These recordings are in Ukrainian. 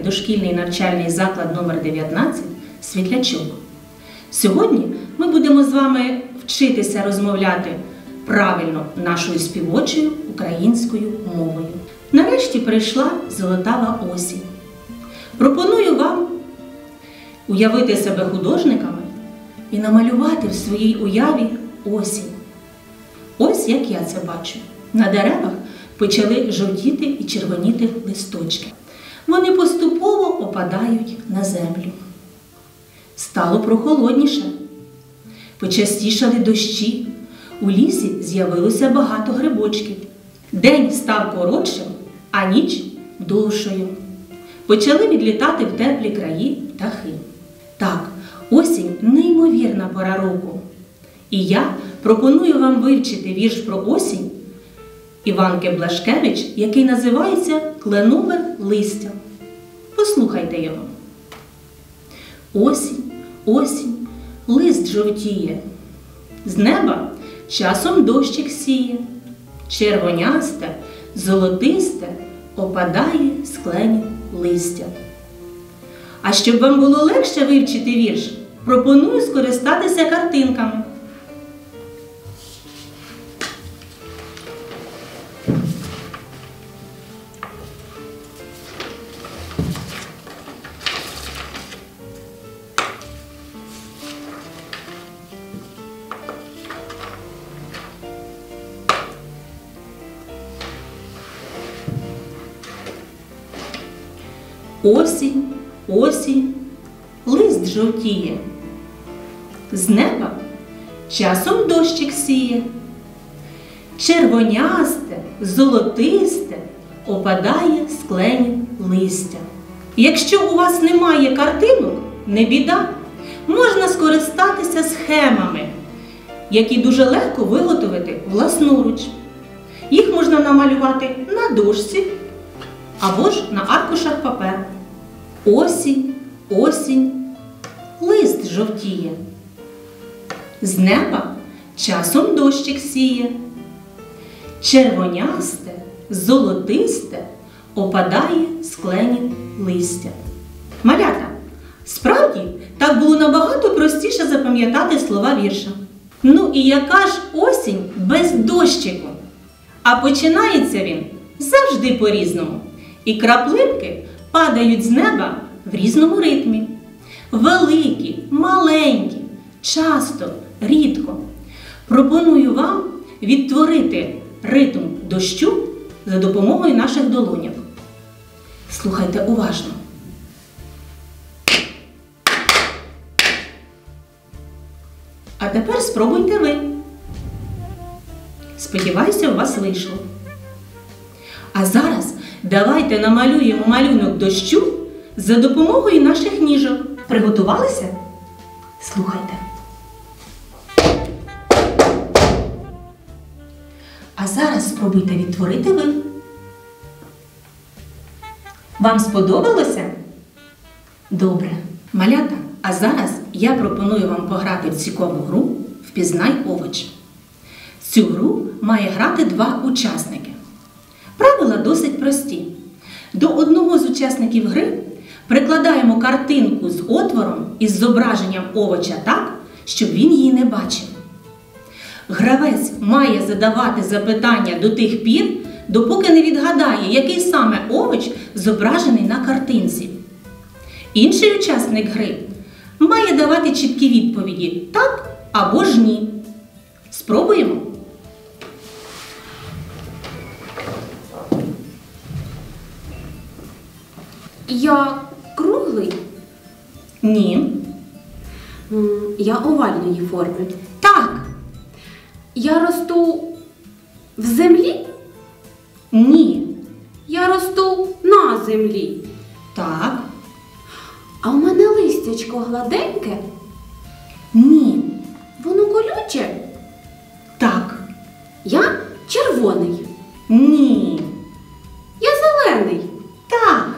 дошкільний навчальний заклад номер 19 «Світлячок». Сьогодні ми будемо з вами вчитися розмовляти правильно нашою співочою українською мовою. Нарешті прийшла золотава осінь. Пропоную вам уявити себе художниками і намалювати в своїй уяві осінь. Ось як я це бачу. На деревах почали жовтіти і червоніти листочки. Вони поступово опадають на землю. Стало прохолодніше. Почастішали дощі. У лісі з'явилося багато грибочків. День став коротшим, а ніч довшою. Почали відлітати в теплі краї птахи. Так, осінь – неймовірна пора року. І я пропоную вам вивчити вірш про осінь Іванки Блашкевич, який називається «Кленове листя». Послухайте його. Осінь, осінь, лист жовтіє, з неба часом дощик сіє, червонясте, золотисте опадає з кленів листя. А щоб вам було легше вивчити вірш, пропоную скористатися картинками. Осінь, осінь, лист жовтіє, з неба часом дощик сіє, червонясте, золотисте опадає з кленів листя. Якщо у вас немає картинок, не біда, можна скористатися схемами, які дуже легко виготовити власноруч. Їх можна намалювати на дошці або ж на аркушах паперу. Осінь, осінь, лист жовтіє, з неба часом дощик сіє, червонясте, золотисте опадає з кленів листя. Малята, справді, так було набагато простіше запам'ятати слова вірша. Ну і яка ж осінь без дощику? А починається він завжди по-різному. І краплинки падають з неба в різному ритмі. Великі, маленькі, часто, рідко. Пропоную вам відтворити ритм дощу за допомогою наших долонів. Слухайте уважно. А тепер спробуйте ви. Сподіваюся, у вас вийшло. А зараз давайте намалюємо малюнок дощу за допомогою наших ніжок. Приготувалися? Слухайте. А зараз спробуйте відтворити ви. Вам сподобалося? Добре. Малята, а зараз я пропоную вам пограти в цікаву гру «Впізнай овоч». Цю гру має грати два учасники. Правила досить прості. До одного з учасників гри прикладаємо картинку з отвором із зображенням овоча так, щоб він її не бачив. Гравець має задавати запитання до тих пір, допоки не відгадає, який саме овоч зображений на картинці. Інший учасник гри має давати чіткі відповіді «так» або ж «ні». Спробуємо? Я круглий? Ні. Я овальної форми. Так. Я росту в землі? Ні. Я росту на землі. Так. А в мене листячко гладеньке? Ні. Воно колюче? Так. Я червоний. Ні. Я зелений. Так.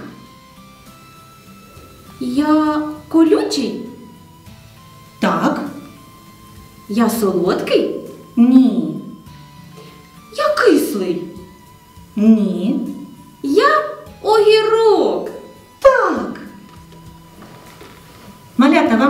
Я колючий? Так. Я солодкий? Ні. Я кислий. Ні. Я огірок. Так.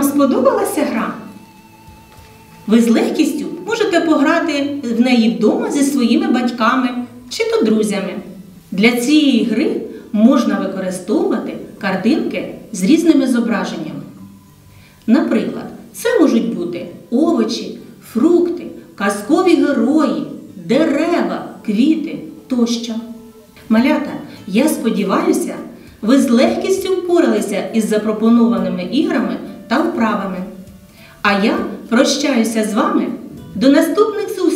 Вам сподобалася гра? Ви з легкістю можете пограти в неї вдома зі своїми батьками чи то друзями. Для цієї гри можна використовувати картинки з різними зображеннями. Наприклад, це можуть бути овочі, фрукти, казкові герої, дерева, квіти тощо. Малята, я сподіваюся, ви з легкістю впоралися із запропонованими іграми та вправами. А я прощаюся з вами до наступних зустрічей!